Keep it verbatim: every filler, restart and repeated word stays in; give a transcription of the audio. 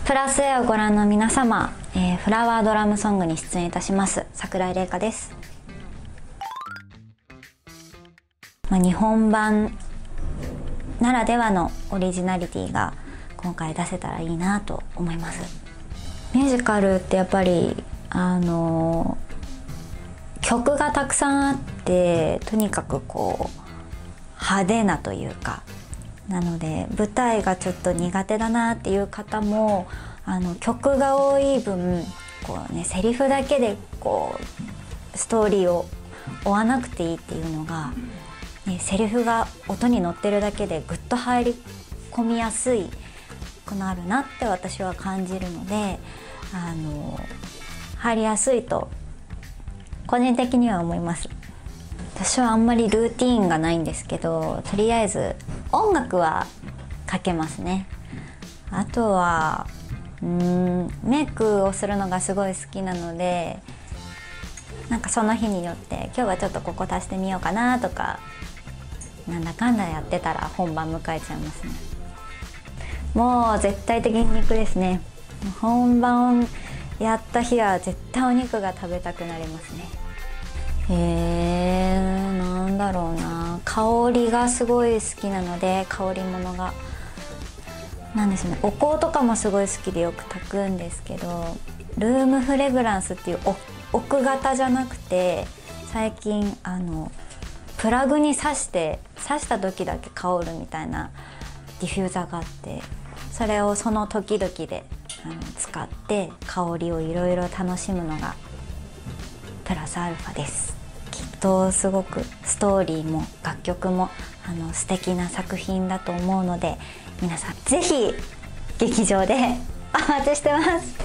プラス A をご覧の皆様、えー、フラワードラムソングに出演いたします桜井玲香です。まあ、日本版ならではのオリジナリティが今回出せたらいいなと思います。ミュージカルってやっぱりあの曲がたくさんあって、とにかくこう派手なというか、なので舞台がちょっと苦手だなっていう方も、あの曲が多い分こうね、セリフだけでこうストーリーを追わなくていいっていうのが、ね、セリフが音に乗ってるだけでぐっと入り込みやすいくなるなって私は感じるので、あの入りやすいと個人的には思います。私はあんまりルーティーンがないんですけど、とりあえず音楽はかけますね。あとはうーんメイクをするのがすごい好きなので、なんかその日によって今日はちょっとここ足してみようかなとか、なんだかんだやってたら本番迎えちゃいますね。もう絶対的に肉ですね。本番やった日は絶対お肉が食べたくなりますね。えー、なんだろうな、香りがすごい好きなので、香り物がなんですね。お香とかもすごい好きでよく炊くんですけど、ルームフレグランスっていう奥型じゃなくて、最近あのプラグに挿して挿した時だけ香るみたいなディフューザーがあって、それをその時々であの使って香りをいろいろ楽しむのがプラスアルファです。きっとすごくストーリーも楽曲もあの素敵な作品だと思うので、皆さんぜひ劇場でお待ちしてます。